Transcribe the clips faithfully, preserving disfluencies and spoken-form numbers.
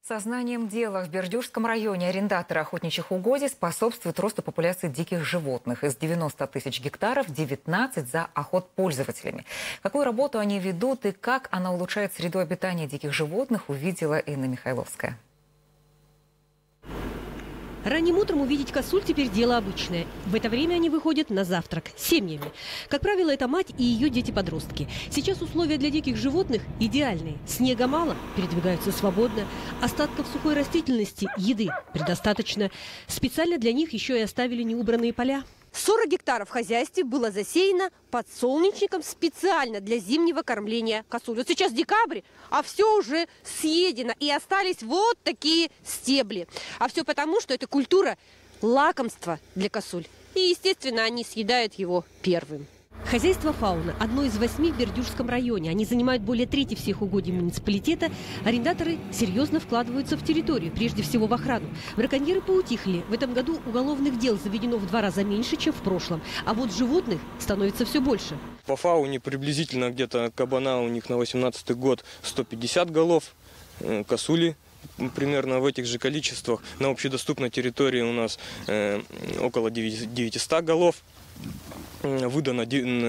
Сознанием дела в Бердюжском районе арендаторы охотничьих угодий способствуют росту популяции диких животных. Из девяноста тысяч гектаров девятнадцать за охотпользователями. Какую работу они ведут и как она улучшает среду обитания диких животных, увидела Инна Михайловская. Ранним утром увидеть косуль теперь дело обычное. В это время они выходят на завтрак с семьями. Как правило, это мать и ее дети-подростки. Сейчас условия для диких животных идеальные. Снега мало, передвигаются свободно. Остатков сухой растительности, еды предостаточно. Специально для них еще и оставили неубранные поля. сорок гектаров в хозяйстве было засеяно подсолнечником специально для зимнего кормления косуль. Вот сейчас декабрь, а все уже съедено. И остались вот такие стебли. А все потому, что это культура лакомства для косуль. И, естественно, они съедают его первым. Хозяйство «Фауна» – одно из восьми в Бердюжском районе. Они занимают более трети всех угодий муниципалитета. Арендаторы серьезно вкладываются в территорию, прежде всего в охрану. Браконьеры поутихли. В этом году уголовных дел заведено в два раза меньше, чем в прошлом. А вот животных становится все больше. По «Фауне» приблизительно где-то кабана у них на восемнадцатый год сто пятьдесят голов, косули примерно в этих же количествах. На общедоступной территории у нас э, около девятисот голов. Выдано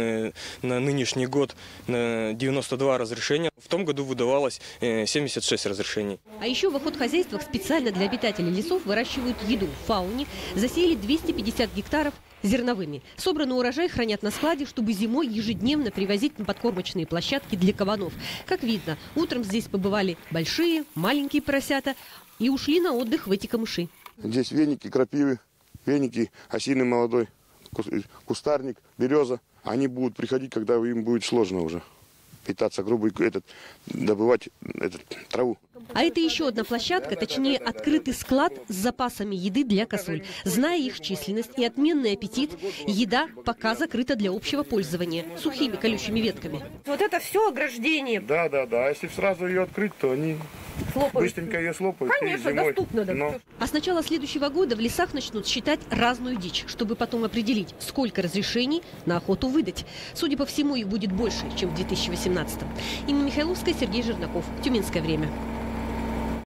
на нынешний год девяносто два разрешения. В том году выдавалось семьдесят шесть разрешений. А еще в охотхозяйствах специально для обитателей лесов выращивают еду. В «Фауне» засеяли двести пятьдесят гектаров зерновыми. Собранный урожай хранят на складе, чтобы зимой ежедневно привозить на подкормочные площадки для кабанов. Как видно, утром здесь побывали большие, маленькие поросята и ушли на отдых в эти камыши. Здесь веники, крапивы, веники, осины молодой. Кустарник, береза, они будут приходить, когда им будет сложно уже питаться грубо, этот, добывать этот, траву. А это еще одна площадка, точнее открытый склад с запасами еды для косуль. Зная их численность и отменный аппетит, еда пока закрыта для общего пользования сухими колючими ветками. Вот это все ограждение. Да, да, да. А если сразу ее открыть, то они слопают. Быстренько ее слопают. Конечно, доступно. Да. Но... А с начала следующего года в лесах начнут считать разную дичь, чтобы потом определить, сколько разрешений на охоту выдать. Судя по всему, их будет больше, чем в две тысячи восемнадцатом. Инна Михайловская, Сергей Жернаков. Тюменское время.